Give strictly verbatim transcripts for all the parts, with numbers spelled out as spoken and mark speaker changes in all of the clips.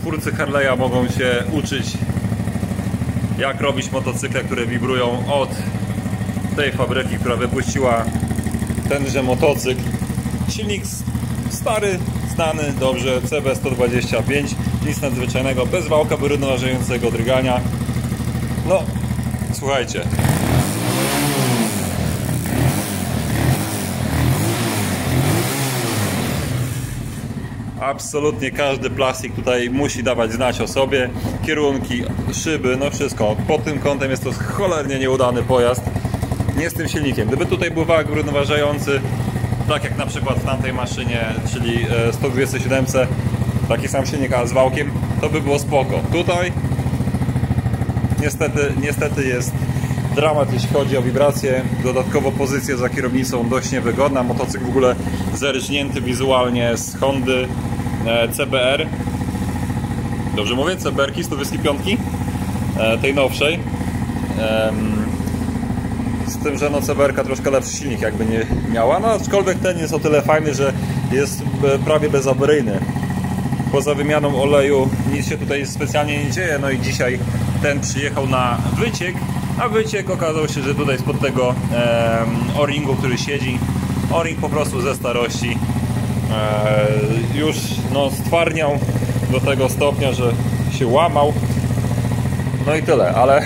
Speaker 1: twórcy Harley'a mogą się uczyć, jak robić motocykle, które wibrują od tej fabryki, która wypuściła tenże motocykl. Silnik stary, znany dobrze, C B sto dwadzieścia pięć, nic nadzwyczajnego, bez wałka wyrównującego drgania. No, słuchajcie. Absolutnie każdy plastik tutaj musi dawać znać o sobie. Kierunki, szyby, no wszystko. Pod tym kątem jest to cholernie nieudany pojazd. Nie z tym silnikiem. Gdyby tutaj był wałek równoważający, tak jak na przykład w tamtej maszynie, czyli sto dwadzieścia siedem, taki sam silnik, ale z wałkiem, to by było spoko. Tutaj niestety, niestety jest dramat, jeśli chodzi o wibracje. Dodatkowo pozycja za kierownicą dość niewygodna. Motocykl w ogóle zerżnięty wizualnie z Hondy C B R. Dobrze mówię? C B R-ki sto dwadzieścia pięć, tej nowszej. Z tym, że no C B R-ka troszkę lepszy silnik jakby nie miała, no aczkolwiek ten jest o tyle fajny, że jest prawie bezawaryjny. Poza wymianą oleju nic się tutaj specjalnie nie dzieje, no i dzisiaj ten przyjechał na wyciek, a wyciek okazał się, że tutaj spod tego e, o-ringu, który siedzi, o-ring po prostu ze starości e, już no, stwarniał do tego stopnia, że się łamał. No i tyle, ale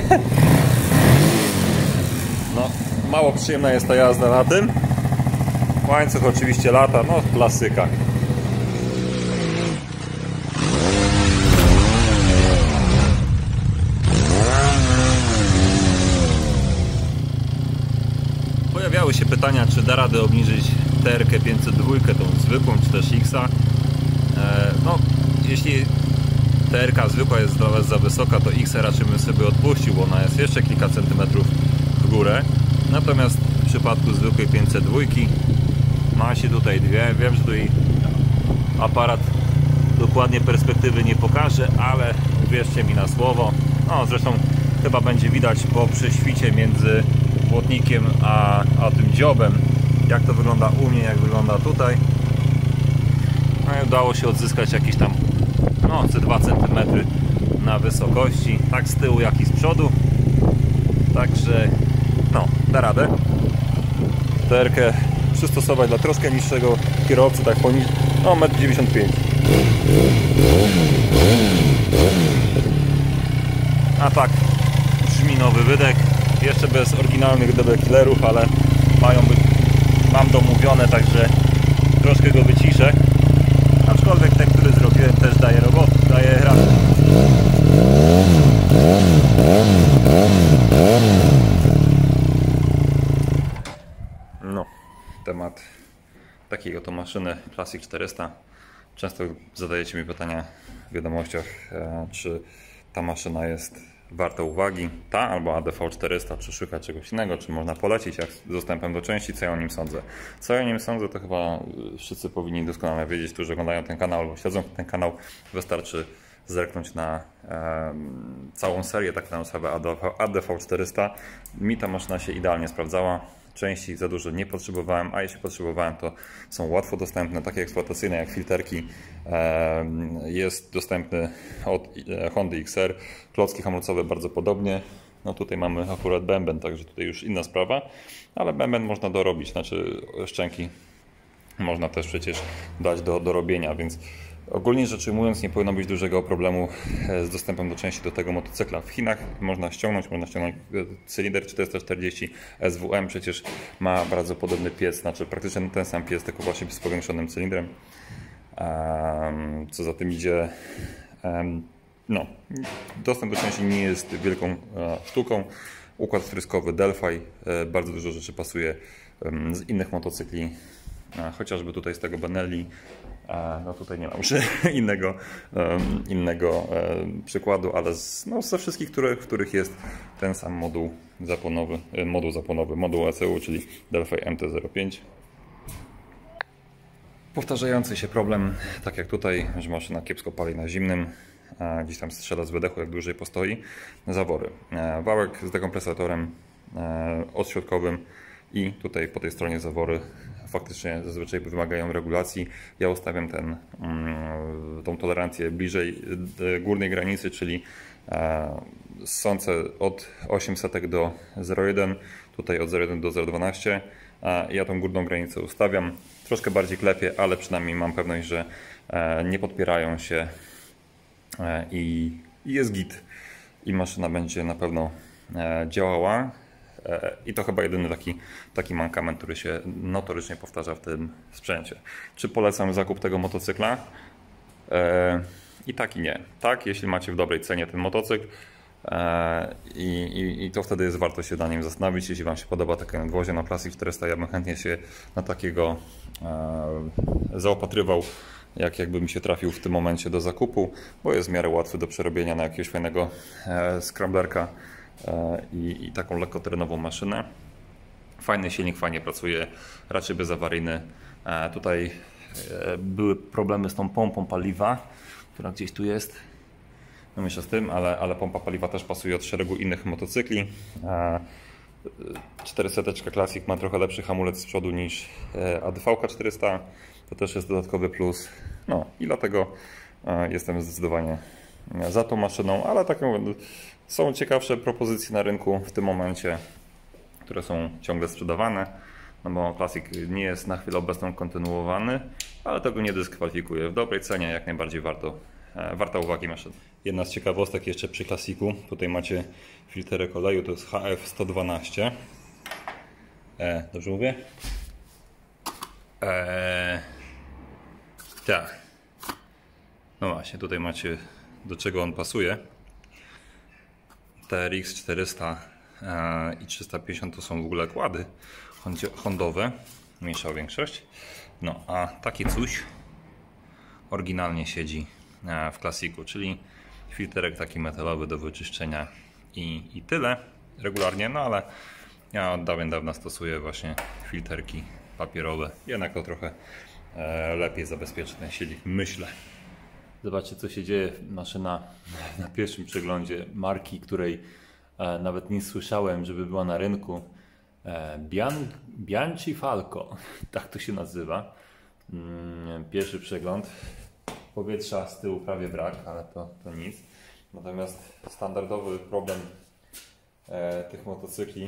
Speaker 1: no, mało przyjemna jest ta jazda na tym. Łańcuch oczywiście lata, no klasyka. Pojawiały się pytania, czy da radę obniżyć T R K pięćset dwa, tą zwykłą, czy też X-a. No, jeśli T R K zwykła jest dla Was za wysoka, to X raczej bym sobie odpuścił, bo ona jest jeszcze kilka centymetrów w górę. Natomiast w przypadku zwykłej pięćset dwa ma się tutaj dwie. Wiem, że tutaj aparat dokładnie perspektywy nie pokaże, ale uwierzcie mi na słowo. No, zresztą chyba będzie widać po prześwicie między błotnikiem a, a tym dziobem, jak to wygląda u mnie, jak wygląda tutaj. No i udało się odzyskać jakieś tam no, ze dwa centymetry na wysokości, tak z tyłu, jak i z przodu. Także no, da radę. T R K przystosować dla troszkę niższego kierowcy, tak poniżej, no metr dziewięćdziesiąt pięć. A tak brzmi nowy wydech. Jeszcze bez oryginalnych D B killerów, ale mają być, mam domówione, także troszkę go wyciszę. Aczkolwiek ten, który zrobiłem, też daje robotę, daje radę. No, temat takiej oto maszyny Classic czterysta. Często zadajecie mi pytania w wiadomościach, czy ta maszyna jest warta uwagi, ta albo A D V czterysta, czy szukać czegoś innego, czy można polecić jak z dostępem do części, co ja o nim sądzę. Co ja o nim sądzę, to chyba wszyscy powinni doskonale wiedzieć, którzy oglądają ten kanał albo śledzą ten kanał. Wystarczy zerknąć na e, całą serię, tak na sprawę A D V czterysta. Mi ta maszyna się idealnie sprawdzała. Części za dużo nie potrzebowałem, a jeśli potrzebowałem, to są łatwo dostępne, takie eksploatacyjne jak filterki. Jest dostępny od Hondy X R, klocki hamulcowe bardzo podobnie. No tutaj mamy akurat bęben, także tutaj już inna sprawa, ale bęben można dorobić, znaczy szczęki można też przecież dać do, do robienia, więc ogólnie rzecz ujmując, nie powinno być dużego problemu z dostępem do części do tego motocykla. W Chinach można ściągnąć, można ściągnąć cylinder czterysta czterdzieści S W M, przecież ma bardzo podobny piec, znaczy praktycznie ten sam piec, tylko właśnie z powiększonym cylindrem. Co za tym idzie, no, dostęp do części nie jest wielką sztuką. Układ wtryskowy Delphi, bardzo dużo rzeczy pasuje z innych motocykli, chociażby tutaj z tego Benelli. No tutaj nie mam już innego, innego przykładu, ale z, no ze wszystkich, które, w których jest ten sam moduł zapłonowy, moduł zapłonowy, moduł E C U, czyli Delphi M T zero pięć. Powtarzający się problem, tak jak tutaj, że maszyna kiepsko pali na zimnym, gdzieś tam strzela z wydechu, jak dłużej postoi. Zawory. Wałek z dekompresatorem odśrodkowym i tutaj po tej stronie zawory faktycznie zazwyczaj wymagają regulacji. Ja ustawiam ten, tą tolerancję bliżej górnej granicy, czyli sące od osiemset do zero przecinek jeden, tutaj od zero przecinek jeden do zero przecinek dwanaście. Ja tą górną granicę ustawiam, troszkę bardziej klepię, ale przynajmniej mam pewność, że nie podpierają się i jest git. I maszyna będzie na pewno działała. I to chyba jedyny taki, taki mankament, który się notorycznie powtarza w tym sprzęcie. Czy polecam zakup tego motocykla? I tak i nie. Tak, jeśli macie w dobrej cenie ten motocykl i, i, i to wtedy jest warto się na nim zastanowić. Jeśli Wam się podoba takie nadwozie na Classic czterysta, ja bym chętnie się na takiego zaopatrywał, jak jakby mi się trafił w tym momencie do zakupu, bo jest w miarę łatwy do przerobienia na jakiegoś fajnego scramblerka i, i taką lekkoterenową maszynę. Fajny silnik, fajnie pracuje, raczej bezawaryjny. Tutaj były problemy z tą pompą paliwa, która gdzieś tu jest. No myślę z tym, ale, ale pompa paliwa też pasuje od szeregu innych motocykli. czterysta Classic ma trochę lepszy hamulec z przodu niż A D V czterysta. To też jest dodatkowy plus. No i dlatego jestem zdecydowanie za tą maszyną, ale tak mówię, są ciekawsze propozycje na rynku w tym momencie, które są ciągle sprzedawane. No bo Classic nie jest na chwilę obecną kontynuowany, ale tego nie dyskwalifikuje. W dobrej cenie jak najbardziej warto, warta uwagi maszyna. Jedna z ciekawostek jeszcze przy Classicu. Tutaj macie filterek oleju, to jest H F sto dwanaście. E, dobrze mówię? Eee, tak. No właśnie, tutaj macie, do czego on pasuje. T R X czterysta i trzysta pięćdziesiąt to są w ogóle kłady hondowe, mniejsza większość. No a taki coś oryginalnie siedzi w Classicu, czyli filterek taki metalowy do wyczyszczenia i, i tyle regularnie, no ale ja od dawien dawna stosuję właśnie filterki papierowe, jednak to trochę lepiej zabezpieczy ten silnik, myślę. Zobaczcie, co się dzieje. Maszyna na pierwszym przeglądzie marki, której nawet nie słyszałem, żeby była na rynku. Bian, Bianchi Falco, tak to się nazywa. Pierwszy przegląd. Powietrza z tyłu prawie brak, ale to, to nic. Natomiast standardowy problem e, tych motocykli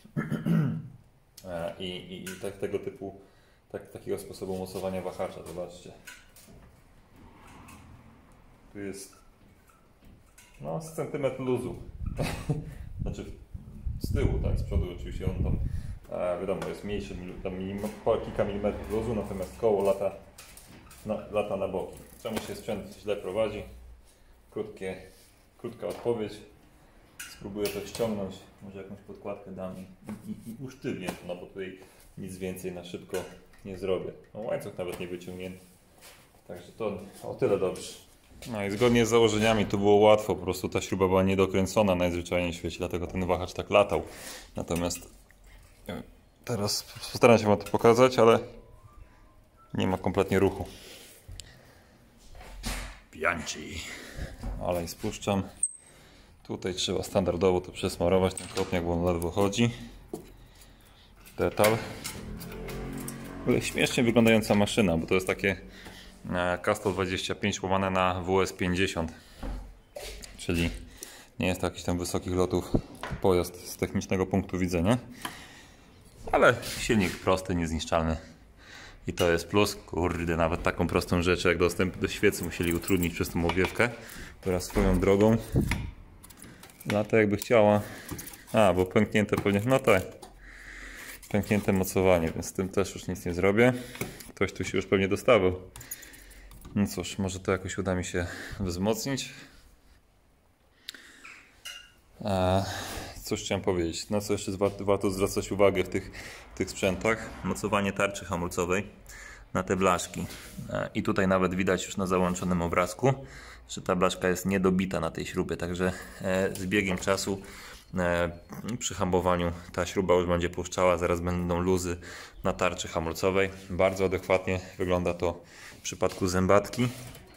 Speaker 1: e, i, i, i tak, tego typu, tak, takiego sposobu mocowania wahacza. Zobaczcie. Tu jest no, z centymetr luzu. Znaczy z tyłu, tak, z przodu oczywiście on tam e, wiadomo jest mniejszy, tam milim, kilka milimetrów luzu, natomiast koło lata na, lata na boki. Czemu się sprzęt źle prowadzi? Krótkie, krótka odpowiedź. Spróbuję to ściągnąć, może jakąś podkładkę dam i, i, i usztywnię to, no bo tutaj nic więcej na szybko nie zrobię. No, łańcuch nawet nie wyciągnięty. Także to o tyle dobrze. No i zgodnie z założeniami to było łatwo, po prostu ta śruba była niedokręcona najzwyczajniej w świecie, dlatego ten wahacz tak latał. Natomiast teraz postaram się Wam to pokazać, ale nie ma kompletnie ruchu. Bianchi. Ale i spuszczam. Tutaj trzeba standardowo to przesmarować ten kopniak, bo on ledwo chodzi. Detal. Ale śmiesznie wyglądająca maszyna, bo to jest takie K sto dwadzieścia pięć łamane na W S pięćdziesiąt. Czyli nie jest to jakiś tam wysokich lotów pojazd z technicznego punktu widzenia. Ale silnik prosty, niezniszczalny. I to jest plus. Kurde, nawet taką prostą rzecz jak dostęp do świecy musieli utrudnić przez tą owiewkę, która swoją drogą lata jakby chciała. A, bo pęknięte pewnie, no tak. Pęknięte mocowanie, więc z tym też już nic nie zrobię. Ktoś tu się już pewnie dostawał. No cóż, może to jakoś uda mi się wzmocnić. A, cóż chciałem powiedzieć, na co jeszcze warto, warto zwracać uwagę w tych, w tych sprzętach. Mocowanie tarczy hamulcowej na te blaszki. I tutaj nawet widać już na załączonym obrazku, że ta blaszka jest niedobita na tej śrubie, także z biegiem czasu przy hamowaniu ta śruba już będzie puszczała, zaraz będą luzy na tarczy hamulcowej. Bardzo adekwatnie wygląda to w przypadku zębatki.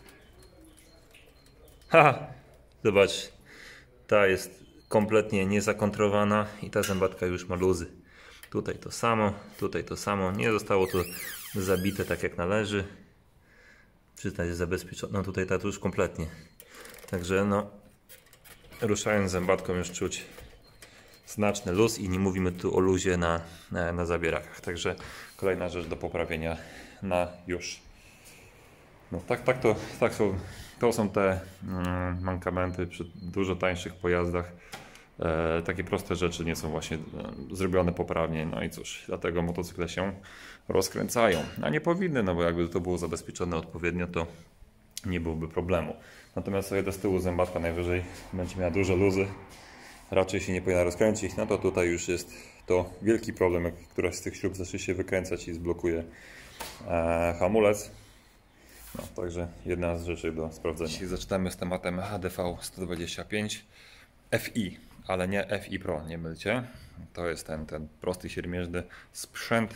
Speaker 1: Ha! Zobacz, ta jest kompletnie niezakontrowana i ta zębatka już ma luzy. Tutaj to samo, tutaj to samo. Nie zostało to zabite tak jak należy. przyznać, jest zabezpieczona. No tutaj ta już kompletnie. Także no, ruszając zębatką już czuć znaczny luz i nie mówimy tu o luzie na, na, na zabierakach. Także kolejna rzecz do poprawienia na już. No tak, tak to, tak są, to są te mm, mankamenty przy dużo tańszych pojazdach. E, takie proste rzeczy nie są właśnie e, zrobione poprawnie. No i cóż, dlatego motocykle się rozkręcają. A nie powinny, no bo jakby to było zabezpieczone odpowiednio, to nie byłoby problemu. Natomiast sobie z tyłu zębatka najwyżej będzie miała dużo luzy, raczej się nie powinna rozkręcić, no to tutaj już jest to wielki problem, jak któraś z tych śrub zacznie się wykręcać i zblokuje e, hamulec. No, także jedna z rzeczy do sprawdzenia. Dzisiaj zaczynamy z tematem H D V sto dwadzieścia pięć F I, ale nie F I Pro, nie mylcie. To jest ten, ten prosty, siermiężny sprzęt.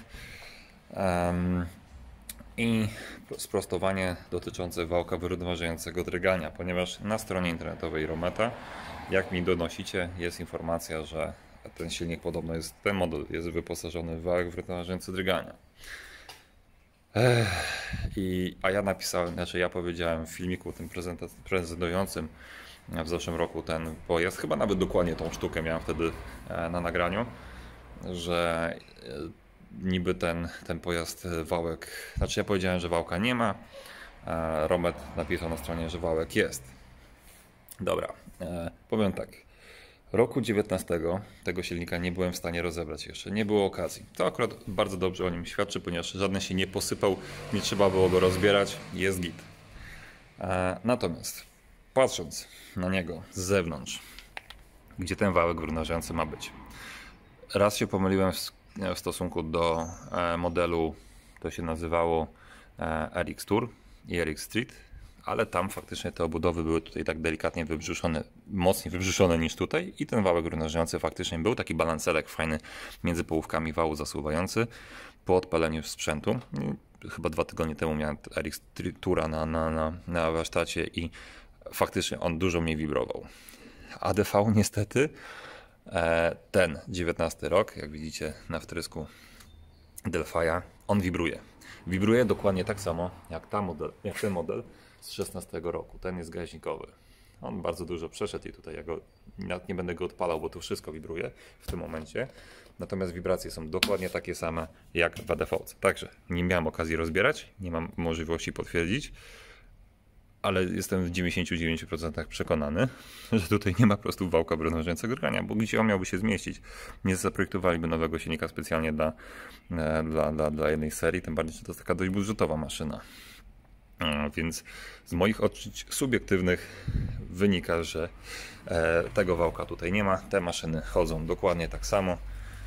Speaker 1: Um, I sprostowanie dotyczące wałka wyrównującego drgania, ponieważ na stronie internetowej Rometa, jak mi donosicie, jest informacja, że ten silnik podobno jest, ten model jest wyposażony w wałek wyrównujący drgania. Ech, i, a ja napisałem, znaczy ja powiedziałem w filmiku tym prezentującym w zeszłym roku ten pojazd, chyba nawet dokładnie tą sztukę miałem wtedy na nagraniu, że niby ten, ten pojazd wałek, znaczy ja powiedziałem, że wałka nie ma, Romet napisał na stronie, że wałek jest. Dobra, e, powiem tak, roku dziewiętnastego tego silnika nie byłem w stanie rozebrać jeszcze, nie było okazji. To akurat bardzo dobrze o nim świadczy, ponieważ żaden się nie posypał, nie trzeba było go rozbierać, jest git. E, natomiast patrząc na niego z zewnątrz, gdzie ten wałek wyrównujący ma być, raz się pomyliłem w w stosunku do modelu, to się nazywało R X Tour i R X Street, ale tam faktycznie te obudowy były tutaj tak delikatnie wybrzuszone, mocniej wybrzuszone niż tutaj i ten wałek równoważący faktycznie był taki balancerek fajny między połówkami wału zasuwający po odpaleniu sprzętu. Chyba dwa tygodnie temu miałem R X Toura na, na, na, na warsztacie i faktycznie on dużo mniej wibrował. A D V niestety ten dziewiętnasty rok, jak widzicie na wtrysku Delphi'a, on wibruje. Wibruje dokładnie tak samo jak, ta model, jak ten model z szesnastego roku. Ten jest gaźnikowy. On bardzo dużo przeszedł i tutaj ja go, nawet nie będę go odpalał, bo tu wszystko wibruje w tym momencie. Natomiast wibracje są dokładnie takie same jak w A D V-ce. Także nie miałem okazji rozbierać, nie mam możliwości potwierdzić, ale jestem w dziewięćdziesięciu dziewięciu procentach przekonany, że tutaj nie ma po prostu wałka wyrównującego drgania, bo gdzie on miałby się zmieścić? Nie zaprojektowaliby nowego silnika specjalnie dla, dla, dla, dla jednej serii, tym bardziej, że to jest taka dość budżetowa maszyna. Więc z moich odczuć subiektywnych wynika, że tego wałka tutaj nie ma. Te maszyny chodzą dokładnie tak samo.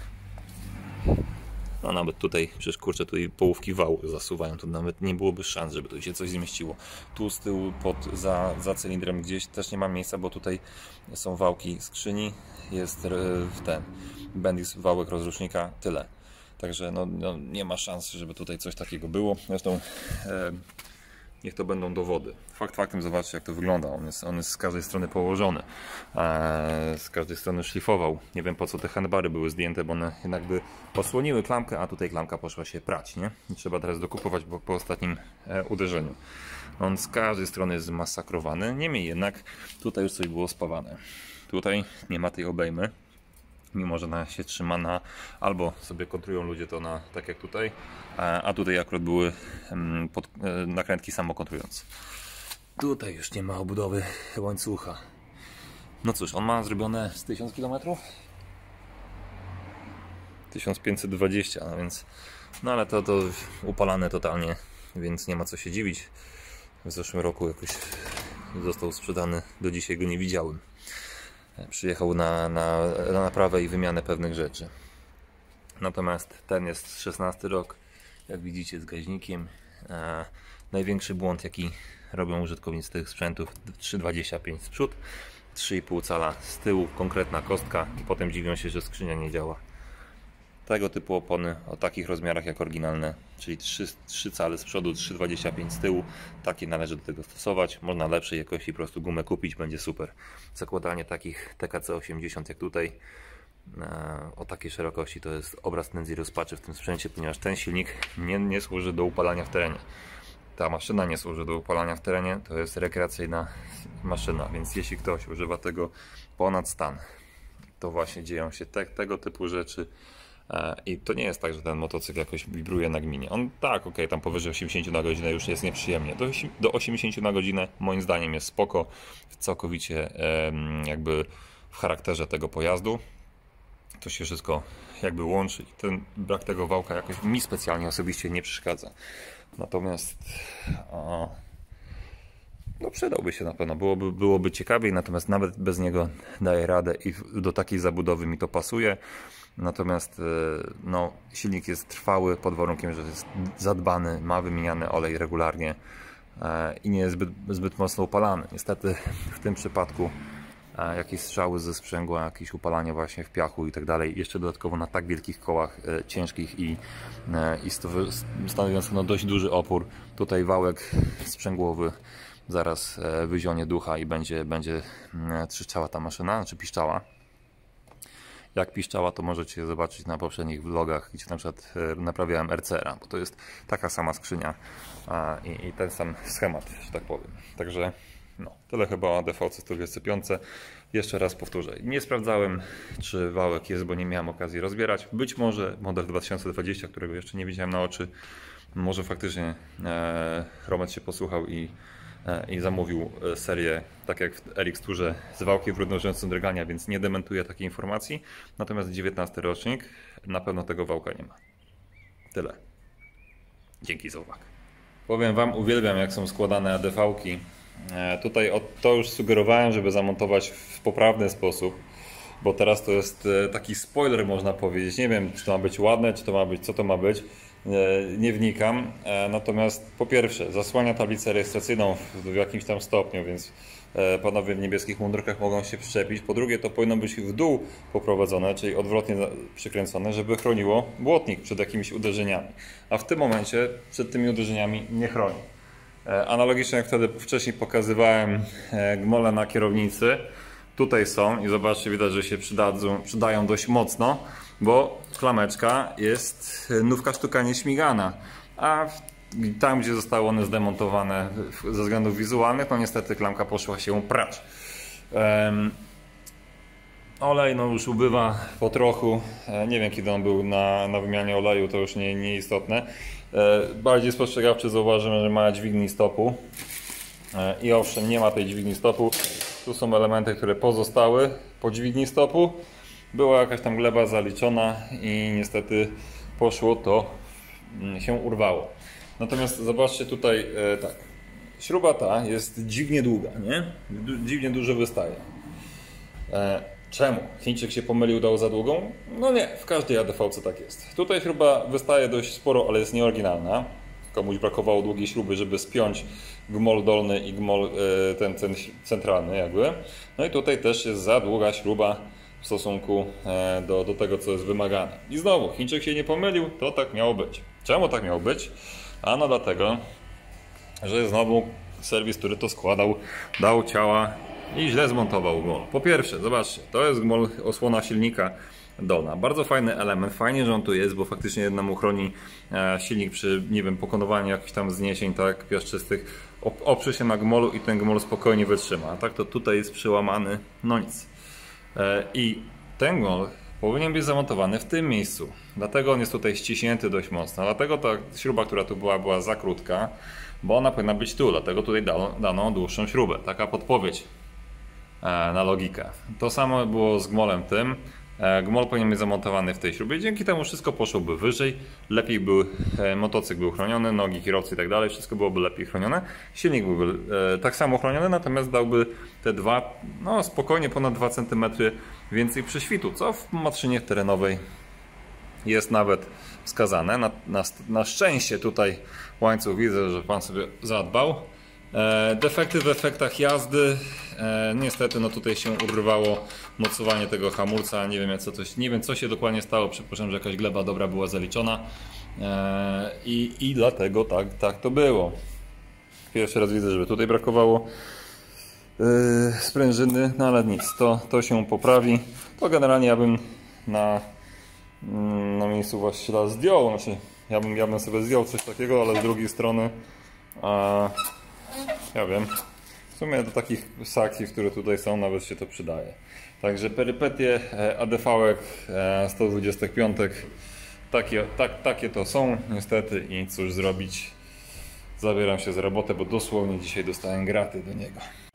Speaker 1: No nawet tutaj, przecież kurczę, tutaj połówki wału zasuwają, to nawet nie byłoby szans, żeby tu się coś zmieściło. Tu z tyłu, pod, za, za cylindrem gdzieś też nie ma miejsca, bo tutaj są wałki skrzyni, jest ten bendix, wałek rozrusznika, tyle. Także no, no, nie ma szans, żeby tutaj coś takiego było. Zresztą e, niech to będą dowody. Fakt faktem, zobaczcie jak to wygląda. On jest, on jest z każdej strony położony. Eee, z każdej strony szlifował. Nie wiem po co te handbary były zdjęte, bo one jednak by posłoniły klamkę, a tutaj klamka poszła się prać, nie? I trzeba teraz dokupować po, po ostatnim e, uderzeniu. On z każdej strony jest zmasakrowany. Niemniej jednak tutaj już coś było spawane. Tutaj nie ma tej obejmy. Mimo że ona się trzyma na, albo sobie kontrują ludzie to na, tak jak tutaj, a tutaj akurat były pod, nakrętki samokontrujące. Tutaj już nie ma obudowy łańcucha. No cóż, on ma zrobione z tysiąc kilometrów? tysiąc pięćset dwadzieścia, no więc, no ale to, to upalane totalnie, więc nie ma co się dziwić. W zeszłym roku jakoś został sprzedany, do dzisiaj go nie widziałem. Przyjechał na, na, na naprawę i wymianę pewnych rzeczy. Natomiast ten jest szesnasty rok, jak widzicie, z gaźnikiem. E, największy błąd, jaki robią użytkownicy tych sprzętów, trzy dwadzieścia pięć z przód, trzy i pół cala z tyłu, konkretna kostka i potem dziwią się, że skrzynia nie działa. Tego typu opony o takich rozmiarach jak oryginalne, czyli trzy, trzy cale z przodu, trzy dwadzieścia pięć z tyłu, takie należy do tego stosować. Można lepszej jakości po prostu gumę kupić, będzie super. Zakładanie takich T K C osiemdziesiąt jak tutaj o takiej szerokości to jest obraz nędzy i rozpaczy w tym sprzęcie, ponieważ ten silnik nie, nie służy do upalania w terenie. ta maszyna nie służy do upalania w terenie, to jest rekreacyjna maszyna, więc jeśli ktoś używa tego ponad stan, to właśnie dzieją się te, tego typu rzeczy. I to nie jest tak, że ten motocykl jakoś wibruje na gminie. On tak, ok, tam powyżej osiemdziesiąt na godzinę już jest nieprzyjemnie. Do, do osiemdziesiąt na godzinę moim zdaniem jest spoko, całkowicie jakby w charakterze tego pojazdu. To się wszystko jakby łączy i ten brak tego wałka jakoś mi specjalnie osobiście nie przeszkadza. Natomiast o, no przydałby się na pewno, byłoby, byłoby ciekawiej, natomiast nawet bez niego daję radę i do takiej zabudowy mi to pasuje. Natomiast no, silnik jest trwały pod warunkiem, że jest zadbany, ma wymieniany olej regularnie i nie jest zbyt, zbyt mocno upalany. Niestety w tym przypadku jakieś strzały ze sprzęgła, jakieś upalanie właśnie w piachu i tak dalej, jeszcze dodatkowo na tak wielkich kołach ciężkich i, i stanowiących no, dość duży opór. Tutaj wałek sprzęgłowy zaraz wyzionie ducha i będzie, będzie trzeszczała ta maszyna, znaczy piszczała. Jak piszczała, to możecie zobaczyć na poprzednich vlogach, gdzie na przykład naprawiałem R C R a, bo to jest taka sama skrzynia i, i ten sam schemat, że tak powiem. Także no, tyle chyba o D V C sto dwadzieścia pięć. Jeszcze raz powtórzę, nie sprawdzałem, czy wałek jest, bo nie miałem okazji rozbierać. Być może model dwa tysiące dwadzieścia, którego jeszcze nie widziałem na oczy, może faktycznie e, Romet się posłuchał i i zamówił serię, tak jak w R X Tourze, z wałkiem równorzędnym drgania, więc nie dementuję takiej informacji. Natomiast dziewiętnasty rocznik, na pewno tego wałka nie ma. Tyle. Dzięki za uwagę. Powiem Wam, uwielbiam jak są składane A D V-ki. Tutaj to już sugerowałem, żeby zamontować w poprawny sposób, bo teraz to jest taki spoiler, można powiedzieć. Nie wiem, czy to ma być ładne, czy to ma być, co to ma być. Nie wnikam, natomiast po pierwsze zasłania tablicę rejestracyjną w jakimś tam stopniu, więc panowie w niebieskich mundurkach mogą się przyczepić. Po drugie, to powinno być w dół poprowadzone, czyli odwrotnie przykręcone, żeby chroniło błotnik przed jakimiś uderzeniami. A w tym momencie przed tymi uderzeniami nie chroni. Analogicznie jak wtedy wcześniej pokazywałem gmole na kierownicy, tutaj są i zobaczcie, widać, że się przydadzą, przydają dość mocno, bo klameczka jest nówka sztuka nieśmigana, a tam, gdzie zostały one zdemontowane ze względów wizualnych, no niestety klamka poszła się prać. Um, olej no już ubywa po trochu, nie wiem kiedy on był na, na wymianie oleju, to już nie, nie istotne. Bardziej spostrzegawczy zauważymy, że ma dźwigni stopu i owszem, nie ma tej dźwigni stopu. Tu są elementy, które pozostały po dźwigni stopu. Była jakaś tam gleba zaliczona i niestety poszło to, się urwało. Natomiast zobaczcie tutaj, e, tak, śruba ta jest dziwnie długa, nie? Du dziwnie dużo wystaje. E, czemu? Chińczyk się pomylił, dał za długą? No nie, w każdej A D V-ce tak jest. Tutaj śruba wystaje dość sporo, ale jest nieoryginalna. Komuś brakowało długiej śruby, żeby spiąć gmol dolny i gmol e, ten, ten centralny jakby. No i tutaj też jest za długa śruba w stosunku do, do tego, co jest wymagane. I znowu, Chińczyk się nie pomylił, to tak miało być. Czemu tak miało być? Ano dlatego, że znowu serwis, który to składał, dał ciała i źle zmontował gmol. Po pierwsze, zobaczcie, to jest gmol osłona silnika dolna. Bardzo fajny element, fajnie, że on tu jest, bo faktycznie nam uchroni silnik przy, nie wiem, pokonywaniu jakichś tam zniesień, tak, piaszczystych. Oprze się na gmolu i ten gmol spokojnie wytrzyma. A tak to tutaj jest przyłamany, no nic. I ten gmol powinien być zamontowany w tym miejscu. Dlatego on jest tutaj ściśnięty dość mocno. Dlatego ta śruba, która tu była, była za krótka, bo ona powinna być tu. Dlatego tutaj dano, dano dłuższą śrubę. Taka podpowiedź na logikę. To samo było z gmolem tym. Gmol powinien być zamontowany w tej śrubie. Dzięki temu wszystko poszłoby wyżej. Lepiej był, motocykl był chroniony, nogi kierowcy i tak dalej. Wszystko byłoby lepiej chronione. Silnik byłby tak samo chroniony, natomiast dałby te dwa, no spokojnie ponad dwa centymetry więcej prześwitu, co w maszynie terenowej jest nawet wskazane. Na, na, na szczęście tutaj łańcuch widzę, że pan sobie zadbał. E, defekty w efektach jazdy. E, niestety no tutaj się urwało mocowanie tego hamulca. Nie wiem co, coś, nie wiem co się dokładnie stało. Przypuszczam, że jakaś gleba dobra była zaliczona. E, i, I dlatego tak, tak to było. Pierwszy raz widzę, żeby tutaj brakowało yy, sprężyny, no ale nic, to, to się poprawi. To generalnie ja bym na, na miejscu właściciela zdjął. Znaczy, ja bym, ja bym sobie zdjął coś takiego, ale z drugiej strony A ja wiem, w sumie do takich sakcji, które tutaj są, nawet się to przydaje. Także perypetie A D V-ek sto dwadzieścia pięć, takie, tak, takie to są niestety i cóż zrobić. Zabieram się za robotę, bo dosłownie dzisiaj dostałem graty do niego.